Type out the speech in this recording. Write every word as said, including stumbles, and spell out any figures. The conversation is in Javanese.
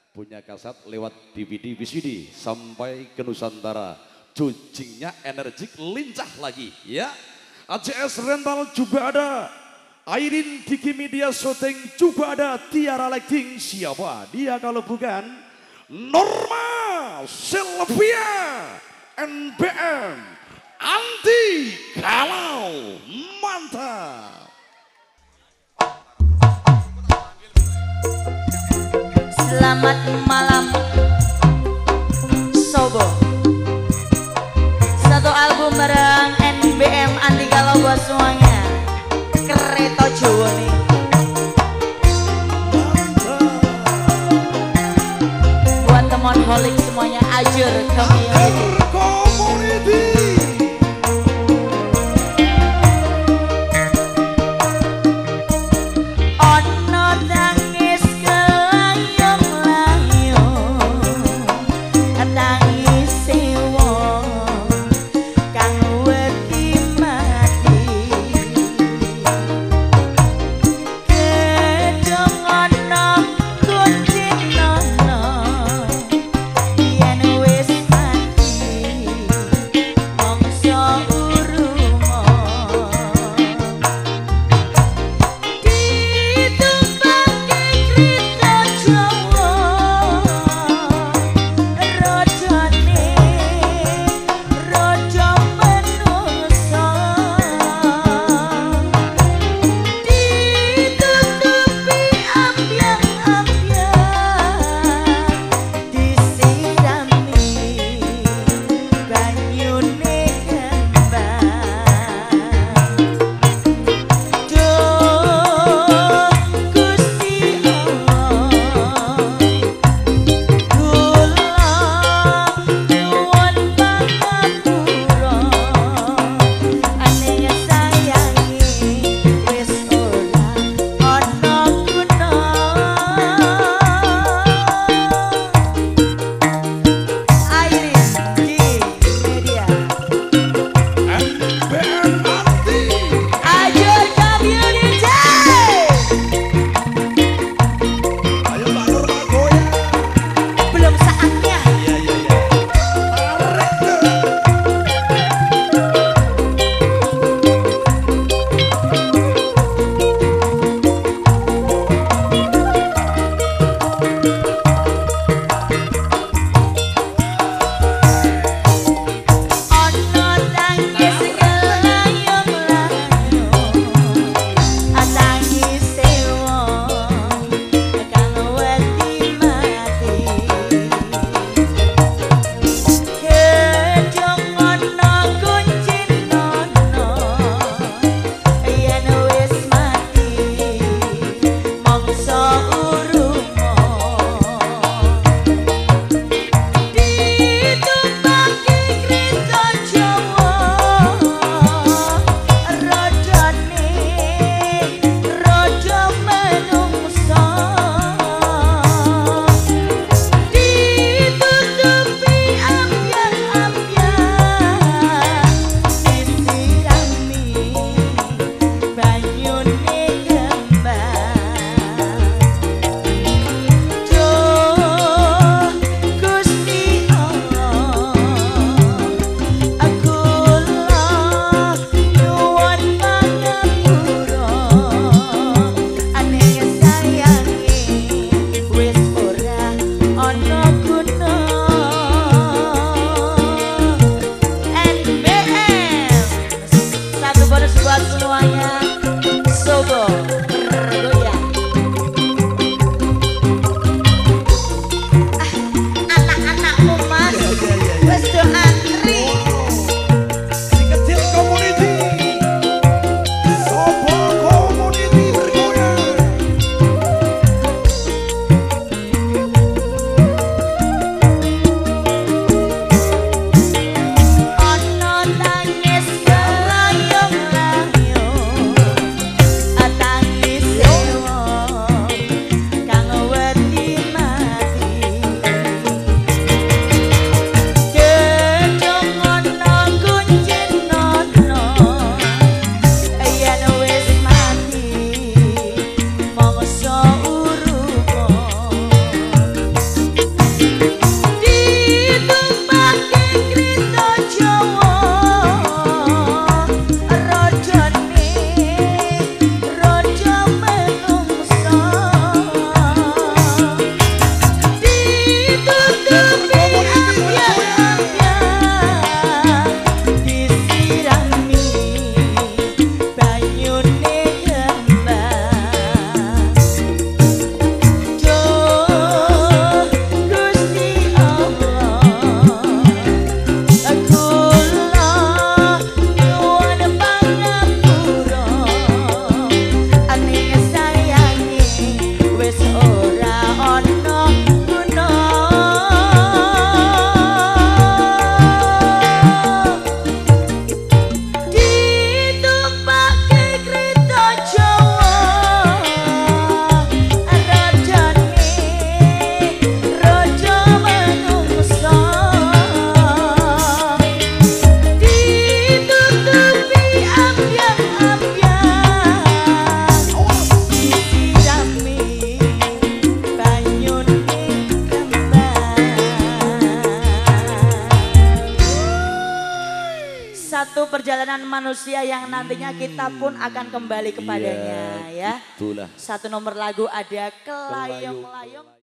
punya kaset lewat D V D V C D sampai ke Nusantara. Jujingnya energik, lincah lagi ya. A C S Rental juga ada. Airin Diki Media Shooting juga ada. Tiara Lighting, siapa dia kalau bukan Norma Sylvia N B M Anti Galau, mantap. Selamat malam Sobo. Satu album bareng N B M Anti Galau buat semuanya. Kereta Jawa nih. Buat teman holik semuanya, Ajur Community. satu perjalanan manusia yang nantinya kita pun akan kembali kepadanya Iya, ya. itulah. Satu nomor lagu ada Kelayong-layong.